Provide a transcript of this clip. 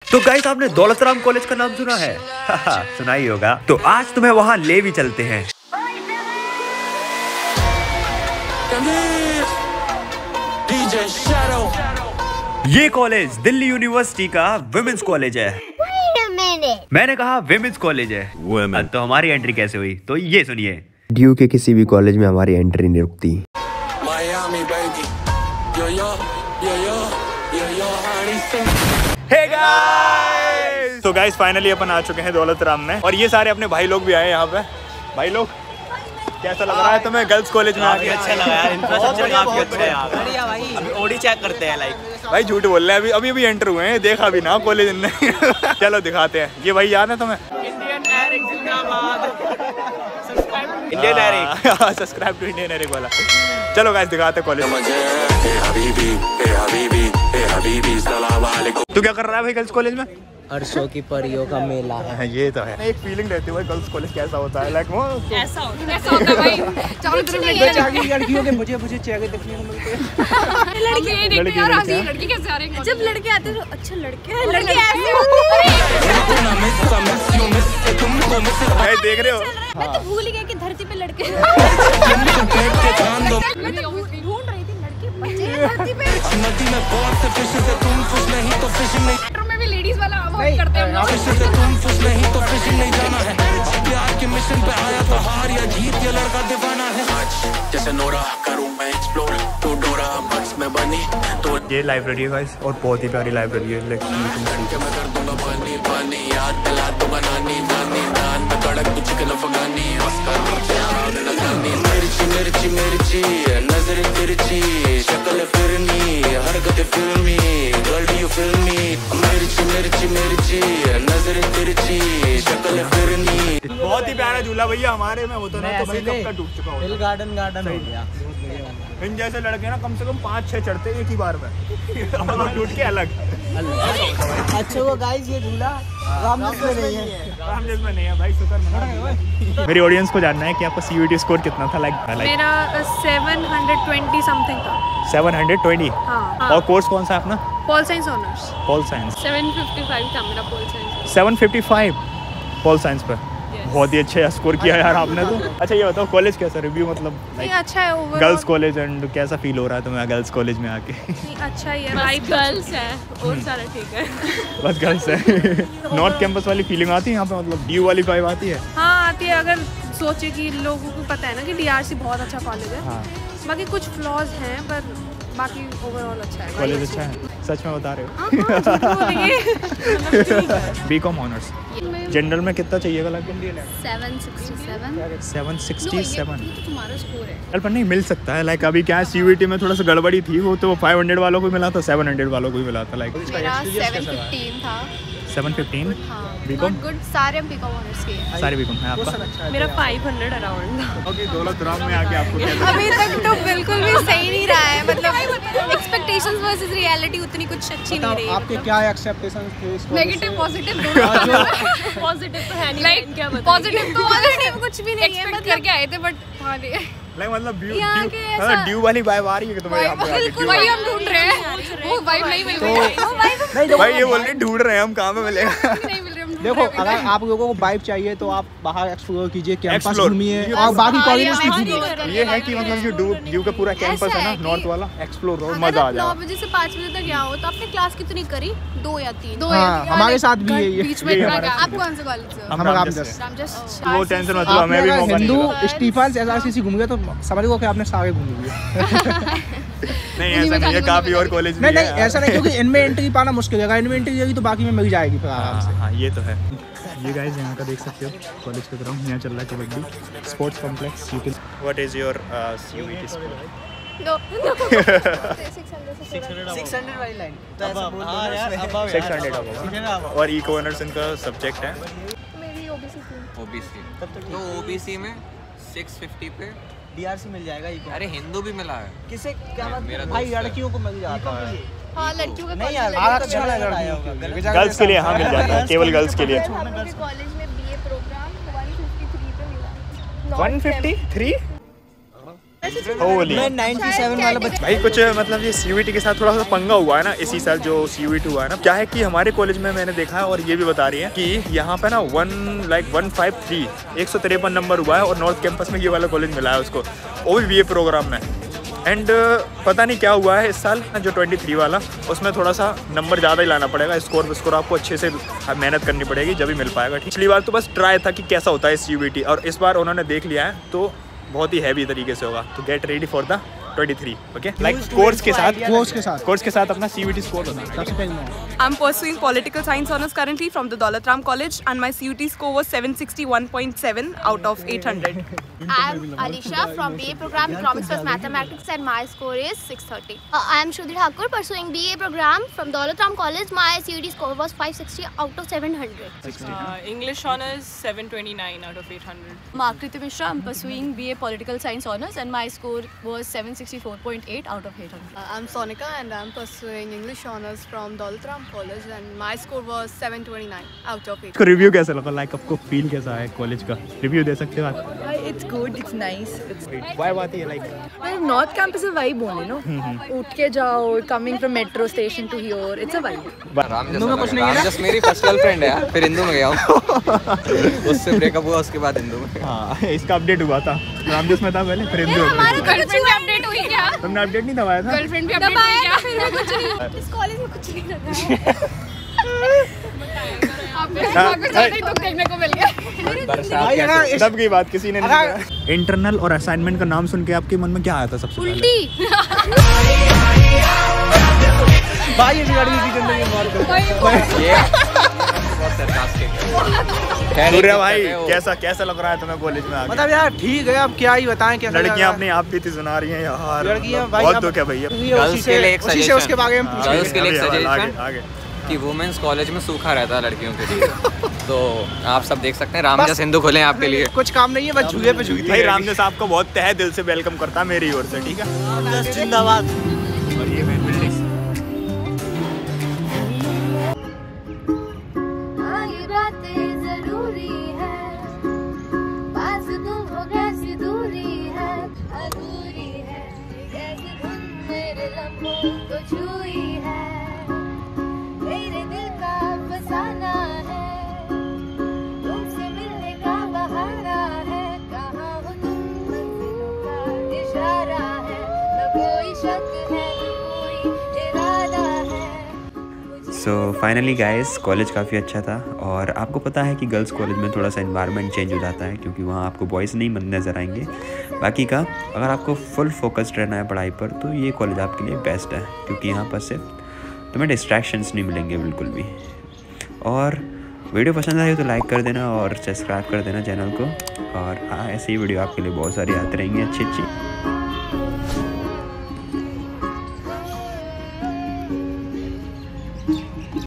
तो गाइस आपने दौलत राम कॉलेज का नाम सुना है? सुना ही होगा। तो आज तुम्हें वहाँ ले भी चलते हैं। ये कॉलेज दिल्ली यूनिवर्सिटी का विमेंस कॉलेज है। मैंने कहा विमेंस कॉलेज है। तो हमारी एंट्री कैसे हुई? तो ये सुनिए। ड्यू के किसी भी कॉलेज में हमारी एंट्री नहीं रुकती। Hey guys! तो गाइस फाइनली अपन आ चुके हैं दौलत राम में और ये सारे अपने भाई लोग भी आए यहाँ पे। भाई लोग कैसा लग रहा है तुम्हें गर्ल्स कॉलेज में आके? अच्छा लगा यार, इंफ्रास्ट्रक्चर काफी अच्छा है यार। बढ़िया भाई। अभी ओडी चेक करते हैं लाइक। भाई झूठ बोल रहे हैं, अभी अभी एंटर हुए हैं, देखा भी ना कॉलेज ने। चलो दिखाते हैं। ये भाई याद है तुम्हें? Indian Eric subscribe to Indian Eric वाला। चलो गाइस दिखाते कॉलेज। तू क्या कर रहा है भाई गर्ल्स कॉलेज में? हर्षों की परियों का मेला है। ये तो है। एक फीलिंग रहती है भाई गर्ल्स कॉलेज कैसा होता है, लाइक वो ऐसा होता है भाई। चारों तरफ लड़कियों के मुझे चेहरे देखने को मिलते हैं। लड़की कैसे आ रही है? जब लड़के आते हैं तो अच्छा लड़के ऐसे होते हैं। देख रहे हो? मैं तो भूल ही गया कि धरती पे लड़के। मैं तो ढूंढ रही थी लड़के बचे धरती पे। मेट्रो में भी लेडीज वाला अवॉइड करते हैं। तुम खुश नहीं तो फिशिंग नहीं जाना है। प्यार के मिशन पे आया तो हार या जीत ये लड़का दीवाना है। जैसे नोरा करूं मैं एक्सप्लोर, तो डोरा बक्स में बनी तो ये लाइब्रेरी है गाइस और बहुत ही प्यारी लाइब्रेरी है। मैं कर दूंगा पानी पानी, याद दिला दूंगा नानी नानी नान में कड़क तू चिकन अफगानी ऑस्कर मिर्ची मिर्ची मिर्ची नजर तिरछी शक्ल फिरनी हरकत फिल्मी गर्ल यू फिल्मी मिर्ची मिर्ची मिर्ची नजर तिरछी शक्ल फिरनी। बहुत ही प्यारा झूला भैया हमारे में होता ना तो भाई कब का टूट चुका होता। गार्डन हो गया। इन जैसे लड़के ना कम से कम 5-6 चढ़ते एक ही बार में। टूट के अलग। अच्छा वो गाइस ये झूला रामदेव में नहीं है। रामदेव में नहीं है भाई, शुक्र मना। मेरी ऑडियंस को जानना है कि आपका सीयूईटी स्कोर कितना था? लाइक मेरा 720 समथिंग था। 720। हाँ। और कोर्स कौन सा है अपना? Pol science honours. Pol science. 755 था मेरा पॉल साइंस। 755 पॉल साइंस पे। बहुत ही अच्छा स्कोर किया यार आपने तो। अच्छा ये बताओ कॉलेज कैसा रिव्यू, मतलब अच्छा है ओवरऑल। गर्ल्स कॉलेज एंड कैसा फील हो रहा है तुम्हें गर्ल्स कॉलेज में आके? अच्छा ही है, वाइब गर्ल्स है और सारा ठीक है। बस गर्ल्स है। नॉर्थ कैंपस वाली फीलिंग आती है यहाँ पे, मतलब ड्यू वाली वाइब आती है? हाँ आती है। अगर सोचे कि लोगों को पता है ना कि डीआरसी बहुत अच्छा कॉलेज है। हाँ। बाकी कुछ फ्लॉज हैं पर बाकी ओवरऑल अच्छा है। कॉलेज अच्छा है, सच में बता रहे हो? BCom honours. जनरल में कितना चाहिएगा? लग 767। 767 तुम्हारा स्कोर है यार, पर नहीं मिल सकता है। लाइक अभी क्या है सीयूईटी में थोड़ा सा गड़बड़ी थी, वो तो 500 वालों को मिला था, 700 वालों को भी मिला था। लाइक मेरा 715 था। 715। हाँ। बीकॉम गुड, सारे बीकॉम ऑनर्स के हैं। सारे बीकॉम है आपका? मेरा 500 अराउंड था। ओके, दौलत राम में आके आपको क्या लगा? अभी तक तो बिल्कुल भी सही नहीं रहा है, मतलब एक्सपेक्टेशंस वर्सेस रियलिटी उतनी कुछ अच्छी नहीं रही। आपके क्या एक्सपेक्टेशंस थे? नेगेटिव पॉजिटिव दोनों। पॉजिटिव तो है नहीं, लाइक क्या बताएं? पॉजिटिव तो पॉजिटिव कुछ भी नहीं है, मतलब करके आए थे बट हाँ नहीं। लाइक मतलब ड्यू वाली वाइब आ रही है कि तुम्हें यहाँ पे आके? वही हम ढूंढ रहे हैं, वो वाइब नहीं मिल रही है। भाई ये बोल रहे ढूंढ रहे हैं हम, कहाँ पे मिलेगा? नहीं मिल रही। देखो अगर आप लोगों को वाइब चाहिए तो आप बाहर एक्सप्लोर कीजिए, कैंपस घूमिए और बाकी कॉलेजेस भी घूमिए। ये है कि मतलब जो ड्यू का पूरा कैंपस है ना नॉर्थ वाला, एक्सप्लोर करो, मजा आ जाए। 9 बजे से 5 बजे तक यहाँ हो तो आपने क्लास कितनी करी? 2 या 3? हाँ, हमारे साथ भी है ये। बीच में आप कौन से कॉलेज से? हम रामजस। वो टेंशन मत लो, हमें भी मौका नहीं हिंदू मिला। स्टीफन एसआरसीसी घूम गए तो समझ लो कि आपने सारे घूम लिए। नहीं ऐसा नहीं है, काफी और कॉलेज भी है। नहीं ऐसा नहीं, क्योंकि इनमें एंट्री पाना मुश्किल है। इनमें एंट्री जाएगी तो बाकी में मिल जाएगी फिर आराम से। हाँ ये तो है। ये गाइस यहाँ का देख सकते हो कॉलेज का ग्राउंड, यहाँ चल रहा है kabaddi sports complex. You can what is your CUET score? 600 वाली लाइन तो ऐसा बोल दो यार, 600 अब। और इको ऑनर्स इनका सब्जेक्ट है। मेरी ओबीसी। तो ओबीसी में 650 पे डीआरसी मिल जाएगा। अरे हिंदू भी मिला है। किसे क्या मेरा भाई दोस्त है। लड़कियों को मिल जाता है। हाँ लड़कियों का नहीं यार, कॉलेज आरक्षण है लड़कियों का। गर्ल्स के लिए हाँ मिल जाता है, केवल गर्ल्स के लिए। हम लोग के कॉलेज में बीए प्रोग्राम 153 पे मिला। 153? होली मैं 97 वाला बच्चा। भाई कुछ मतलब ये CUET के साथ थोड़ा सा पंगा हुआ है ना इसी साल जो CUET हुआ है ना। क्या है कि हमारे कॉलेज में मैंने देखा है और ये भी बता रही है कि यहाँ पे ना 153 नंबर हुआ है और नॉर्थ कैंपस में ये वाला कॉलेज मिला है उसको, वो भी BA प्रोग्राम में। एंड पता नहीं क्या हुआ है इस साल जो 23 वाला, उसमें थोड़ा सा नंबर ज़्यादा ही लाना पड़ेगा। स्कोर आपको अच्छे से मेहनत करनी पड़ेगी जब भी मिल पाएगा। पिछली बार तो बस ट्राई था कि कैसा होता है CUET, और इस बार उन्होंने देख लिया है तो बहुत ही हैवी तरीके से होगा। तो get ready for the 23, okay. Like course के साथ अपना CUET स्कोर होता है। सबसे पहले I'm pursuing political science honors currently from the Daulat Ram College, and my CUET score was 761.7 out of 800. I'm Alisha from BA program Economics plus Mathematics, and my score is 630. I am Shruti Thakur pursuing BA program from Daulat Ram College. My CUET score was 560 out of 700. English honors 729 out of 800. I'm Akriti Mishra. I'm pursuing BA political science honors, and my score was 764.8 out of 800. I'm Sonika, and I'm pursuing English honors from Daulat Ram College, and my score was 729 out of 800. इसको review कैसा लगा? Like आपको feel कैसा है college का? Review दे सकते हो आप? It's good. It's nice. Vibe आती है like North campus is a vibe only, no? उठ के जाओ, coming from metro station to here, it's a vibe. Ramjas मेरी फर्स्ट गर्लफ्रेंड है यार, फिर हिंदू में गया हूँ। उससे ब्रेकअप हुआ, उसके बाद हिंदू में। हाँ, इसका अपडेट हुआ था। रामजस में था पहले, फिर हिंदू में। हमारा गर्लफ्रेंड भी अपडेट हुई क्या? तुमने अपडेट नहीं दबाया था? गर्लफ्रेंड भी अपडेट हुई क्या? फिर कुछ नहीं, इस कॉलेज में कुछ नहीं लगा है। देखने को मिल गया। तब की बात किसी ने नहीं। इंटरनल और असाइनमेंट का नाम सुन के आपके मन में क्या आया था सबसे पहले? उल्टी। भाई ये बिगाड़ी दी जिंदगी में मार सूर्या भाई कैसा लग रहा है तुम्हें कॉलेज में आके? मतलब यार ठीक है, अब क्या ही बताएं। क्या लड़कियां अपने आप भी सुना रही हैं यार, लड़कियां भाई बहुत दुख है भैया। गर्ल्स के लिए एक सजेशन, उसके बारे में गर्ल्स के लिए एक सजेशन आगे कि वुमेन्स कॉलेज में सूखा रहता है लड़कियों के लिए। तो आप सब देख सकते हैं, रामजस हिंदू खोले आपके लिए। कुछ काम नहीं है, बस झूले पे झूठी। भाई रामजस आपको बहुत तहे दिल से वेलकम करता है मेरी ओर से, ठीक है? रामजस जिंदाबाद। और ये main building so finally guys college काफ़ी अच्छा था। और आपको पता है कि गर्ल्स कॉलेज में थोड़ा सा एनवायरनमेंट चेंज हो जाता है क्योंकि वहाँ आपको बॉयज़ नहीं नज़र आएंगे। बाकी का अगर आपको फुल फोकस्ड रहना है पढ़ाई पर तो ये कॉलेज आपके लिए बेस्ट है क्योंकि यहाँ पर सिर्फ तुम्हें डिस्ट्रैक्शंस नहीं मिलेंगे बिल्कुल भी। और वीडियो पसंद आई तो लाइक कर देना और सब्सक्राइब कर देना चैनल को। और हाँ, ऐसे ही वीडियो आपके लिए बहुत सारी आती रहेंगी अच्छी।